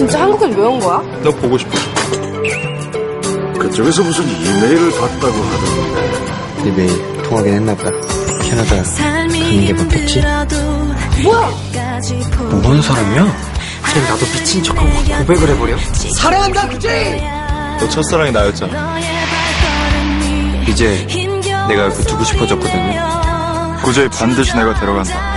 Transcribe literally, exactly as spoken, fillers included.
진짜 한국엔 왜 온 거야? 너 보고 싶어. 그쪽에서 무슨 이메일을 봤다고 하던데. 이메일 통하긴 했나 보다. 캐나다 가는 게 바뀌었지? 뭐야? 뭐 하는 사람이야? 그냥 나도 미친 척하고 고백을 해버려? 사랑한다 그지? 너 첫사랑이 나였잖아. 이제 내가 그 두고 싶어졌거든요. 구제에 반드시 내가 데려간다.